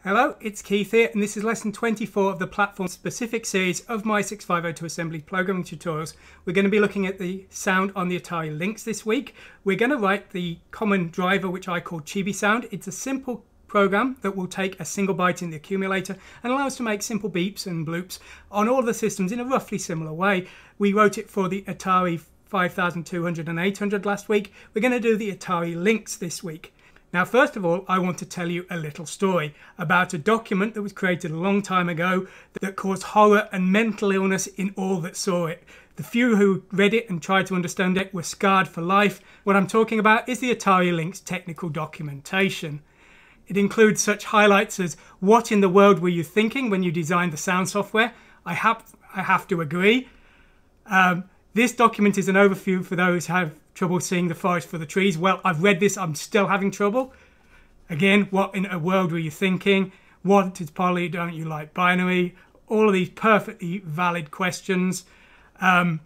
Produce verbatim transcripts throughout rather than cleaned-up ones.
Hello, it's Keith here, and this is lesson twenty-four of the platform-specific series of my six five oh two assembly programming tutorials. We're going to be looking at the sound on the Atari Lynx this week. We're going to write the common driver, which I call Chibi Sound. It's a simple program that will take a single byte in the accumulator and allow us to make simple beeps and bloops on all the systems in a roughly similar way. We wrote it for the Atari five thousand two hundred and eight hundred last week. We're going to do the Atari Lynx this week. Now, first of all, I want to tell you a little story about a document that was created a long time ago that caused horror and mental illness in all that saw it. The few who read it and tried to understand it were scarred for life. What I'm talking about is the Atari Lynx technical documentation. It includes such highlights as, what in the world were you thinking when you designed the sound software? I have, I have to agree. Um, this document is an overview for those who have trouble seeing the forest for the trees. Well, I've read this, I'm still having trouble. Again, what in a world were you thinking? What is poly? Don't you like binary? All of these perfectly valid questions. Um,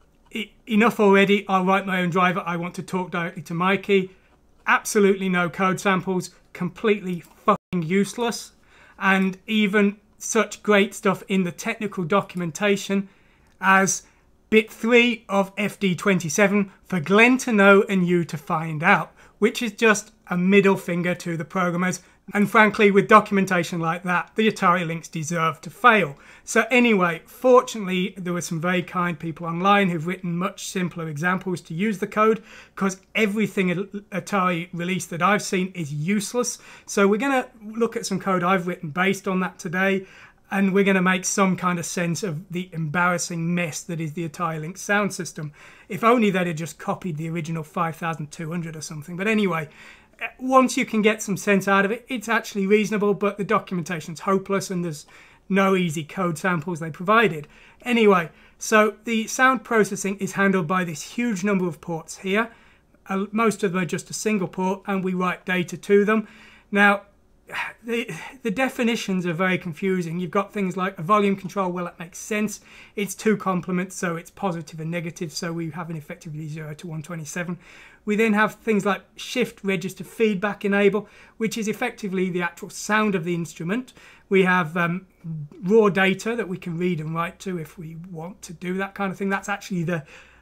e enough already. I'll write my own driver. I want to talk directly to Mikey. Absolutely no code samples. Completely fucking useless. And even such great stuff in the technical documentation as bit three of F D twenty-seven for Glenn to know and you to find out, which is just a middle finger to the programmers. And frankly, with documentation like that, the Atari Lynx deserve to fail. So anyway, fortunately, there were some very kind people online who've written much simpler examples to use the code, because everything Atari released that I've seen is useless. So we're going to look at some code I've written based on that today. And we're going to make some kind of sense of the embarrassing mess that is the Atari Lynx sound system. If only they'd have just copied the original five thousand two hundred or something. But anyway, once you can get some sense out of it, it's actually reasonable, but the documentation's hopeless and there's no easy code samples they provided. Anyway, so the sound processing is handled by this huge number of ports here. Uh, most of them are just a single port, and we write data to them. Now, The, the definitions are very confusing. You've got things like a volume control. Well, that makes sense. It's two complements, so it's positive and negative, so we have an effectively zero to one twenty-seven. We then have things like shift register feedback enable, which is effectively the actual sound of the instrument. We have um, raw data that we can read and write to if we want to do that kind of thing. That's actually the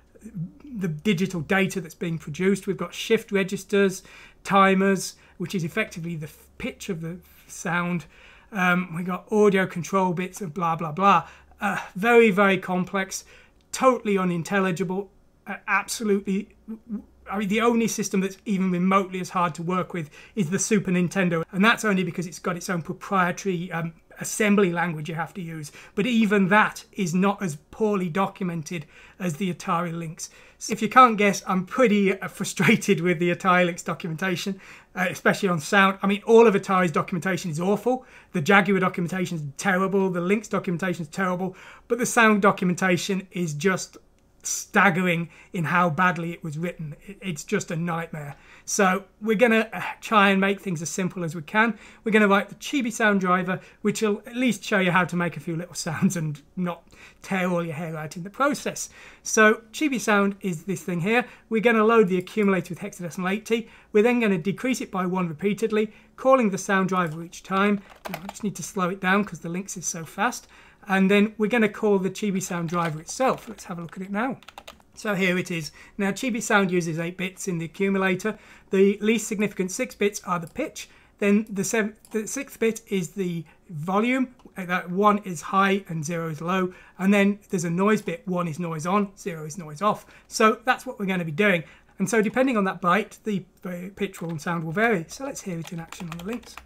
the digital data that's being produced. We've got shift registers, timers, which is effectively the pitch of the sound. Um, we got audio control bits and blah blah blah. Uh, very very complex, totally unintelligible. Uh, absolutely, I mean, the only system that's even remotely as hard to work with is the Super Nintendo, and that's only because it's got its own proprietary um, assembly language you have to use. But even that is not as poorly documented as the Atari Lynx. So if you can't guess, I'm pretty uh, frustrated with the Atari Lynx documentation, uh, especially on sound. I mean, all of Atari's documentation is awful. The Jaguar documentation is terrible. The Lynx documentation is terrible. But the sound documentation is just staggering in how badly it was written. It's just a nightmare. So we're going to try and make things as simple as we can. We're going to write the Chibi Sound driver, which will at least show you how to make a few little sounds and not tear all your hair out in the process. So Chibi Sound is this thing here. We're going to load the accumulator with hexadecimal eighty. We're then going to decrease it by one repeatedly, calling the sound driver each time. Now, I just need to slow it down because the Lynx is so fast. And then we're going to call the Chibi Sound driver itself. Let's have a look at it now. So here it is. Now, Chibi Sound uses eight bits in the accumulator. The least significant six bits are the pitch. Then the, seventh, the sixth bit is the volume. That one is high and zero is low. And then there's a noise bit. One is noise on, zero is noise off. So that's what we're going to be doing. And so depending on that byte, the pitch and sound will vary. So let's hear it in action on the Lynx.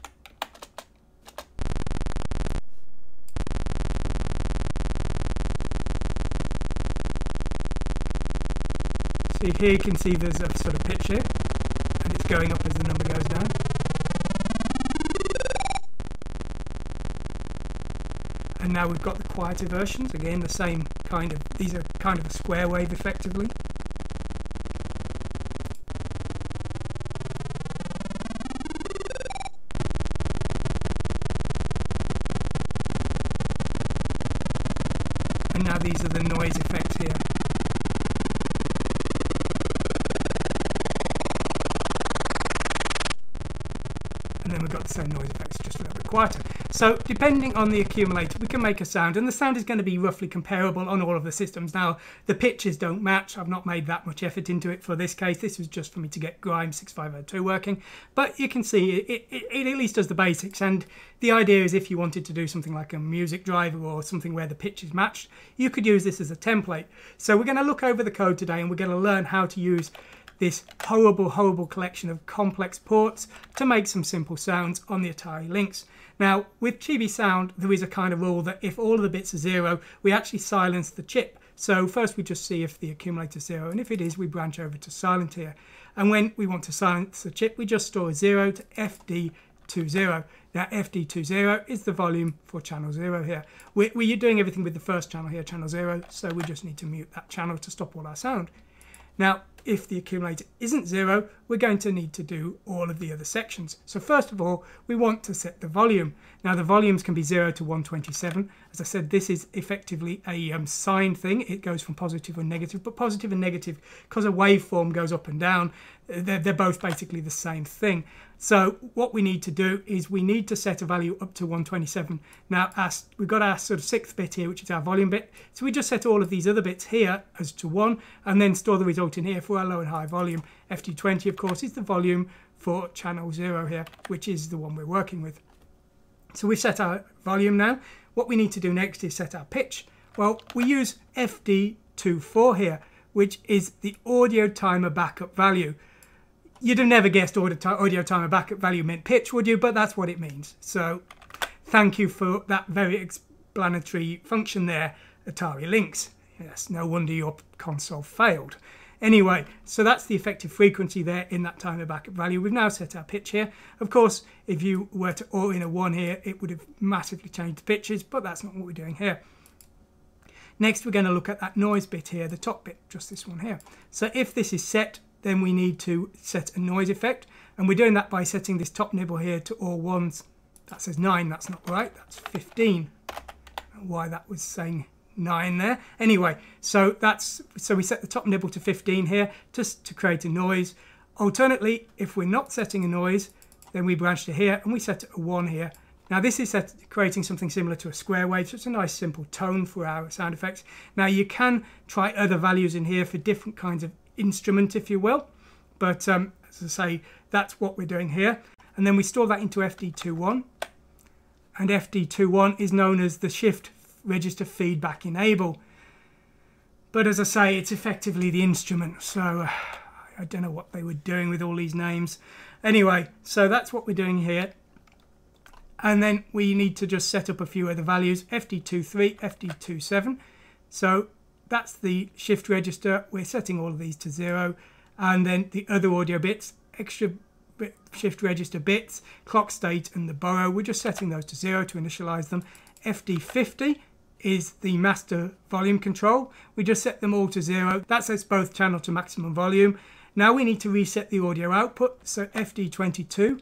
So here you can see there's a sort of pitch here, and it's going up as the number goes down. And now we've got the quieter versions, again the same kind of, these are kind of a square wave effectively. And now these are the noise effects here. And then we've got the same noise effects, just a little bit quieter. So depending on the accumulator, we can make a sound, and the sound is going to be roughly comparable on all of the systems. Now, the pitches don't match. I've not made that much effort into it for this case. This was just for me to get Grimes six five oh two working. But you can see it, it, it at least does the basics, and the idea is if you wanted to do something like a music driver or something where the pitch is matched, you could use this as a template. So we're going to look over the code today, and we're going to learn how to use this horrible, horrible collection of complex ports to make some simple sounds on the Atari Lynx. Now, with Chibi Sound, there is a kind of rule that if all of the bits are zero, we actually silence the chip. So first we just see if the accumulator is zero, and if it is, we branch over to silent here. And when we want to silence the chip, we just store zero to F D twenty. Now, F D twenty is the volume for channel zero here. We're, we're doing everything with the first channel here, channel zero, so we just need to mute that channel to stop all our sound. Now, if the accumulator isn't zero, we're going to need to do all of the other sections. So first of all, we want to set the volume. Now, the volumes can be zero to one twenty-seven. As I said, this is effectively a um, sine thing. It goes from positive and negative, but positive and negative, because a waveform goes up and down, they're, they're both basically the same thing. So what we need to do is we need to set a value up to one twenty-seven. Now, our, we've got our sort of sixth bit here, which is our volume bit. So we just set all of these other bits here as to one, and then store the result in here for our low and high volume. F D twenty, of course, is the volume for channel zero here, which is the one we're working with. So we've set our volume now. What we need to do next is set our pitch. Well, we use F D twenty-four here, which is the audio timer backup value. You'd have never guessed audio timer backup value meant pitch, would you? But that's what it means. So thank you for that very explanatory function there, Atari Lynx. Yes, no wonder your console failed. Anyway, so that's the effective frequency there in that timer backup value. We've now set our pitch here. Of course, if you were to all in a one here, it would have massively changed the pitches, but that's not what we're doing here. Next, we're going to look at that noise bit here, the top bit, just this one here. So if this is set, then we need to set a noise effect, and we're doing that by setting this top nibble here to all ones. That says nine, that's not right, that's fifteen. Why that was saying nine there. Anyway, so that's so we set the top nibble to fifteen here just to create a noise. Alternately, if we're not setting a noise, then we branch to here and we set a one here. Now this is set, creating something similar to a square wave, so it's a nice simple tone for our sound effects. Now you can try other values in here for different kinds of instrument, if you will, but um, as I say, that's what we're doing here. And then we store that into F D twenty-one, and F D twenty-one is known as the shift register feedback enable. But as I say, it's effectively the instrument, so uh, I don't know what they were doing with all these names. Anyway, so that's what we're doing here. And then we need to just set up a few other values, F D twenty-three, F D twenty-seven. So that's the shift register. We're setting all of these to zero. And then the other audio bits, extra bit, shift register bits, clock state and the borrow, we're just setting those to zero to initialize them. F D fifty is the master volume control. We just set them all to zero. That sets both channel to maximum volume. Now we need to reset the audio output, so F D twenty-two.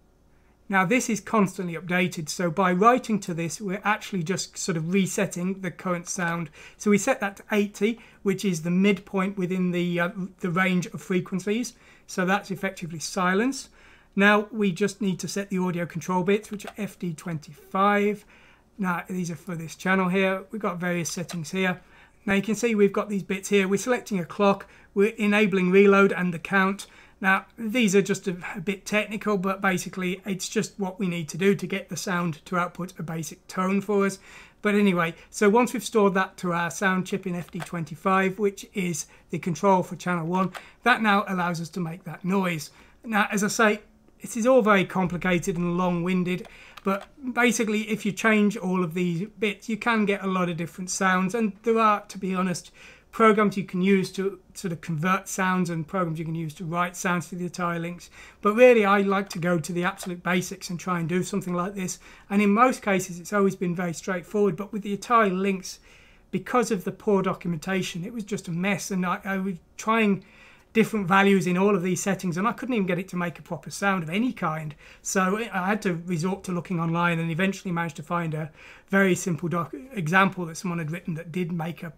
Now this is constantly updated, so by writing to this, we're actually just sort of resetting the current sound. So we set that to eighty, which is the midpoint within the, uh, the range of frequencies. So that's effectively silence. Now we just need to set the audio control bits, which are F D twenty-five. Now these are for this channel here. We've got various settings here. Now you can see we've got these bits here. We're selecting a clock, we're enabling reload and the count. Now these are just a, a bit technical, but basically it's just what we need to do to get the sound to output a basic tone for us. But anyway, so once we've stored that to our sound chip in F D twenty-five, which is the control for channel one, that now allows us to make that noise. Now, as I say, this is all very complicated and long-winded, but basically if you change all of these bits, you can get a lot of different sounds, and there are, to be honest, programs you can use to sort of convert sounds and programs you can use to write sounds for the Atari Lynx. But really, I like to go to the absolute basics and try and do something like this. And in most cases, it's always been very straightforward. But with the Atari Lynx, because of the poor documentation, it was just a mess. And I, I was trying different values in all of these settings, and I couldn't even get it to make a proper sound of any kind. So I had to resort to looking online, and eventually managed to find a very simple doc example that someone had written that did make a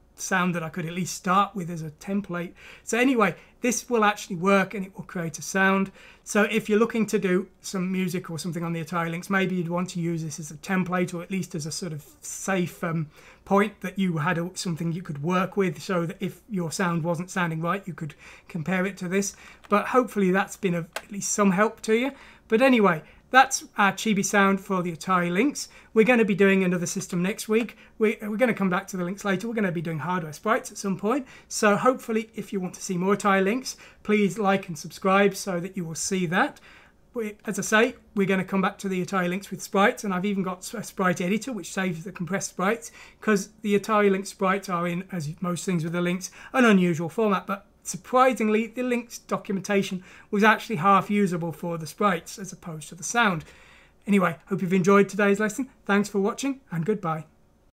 sound that I could at least start with as a template. So anyway, this will actually work and it will create a sound. So if you're looking to do some music or something on the Atari Lynx, maybe you'd want to use this as a template, or at least as a sort of safe um, point that you had a, something you could work with, so that if your sound wasn't sounding right, you could compare it to this. But hopefully that's been of at least some help to you. But anyway, that's our Chibi Sound for the Atari Lynx. We're going to be doing another system next week. We, we're going to come back to the Lynx later. We're going to be doing hardware sprites at some point. So hopefully, if you want to see more Atari Lynx, please like and subscribe so that you will see that. We, as I say, we're going to come back to the Atari Lynx with sprites, and I've even got a sprite editor which saves the compressed sprites, because the Atari Lynx sprites are in, as most things with the Lynx, an unusual format. But surprisingly, the Lynx documentation was actually half usable for the sprites as opposed to the sound. Anyway, hope you've enjoyed today's lesson. Thanks for watching, and goodbye.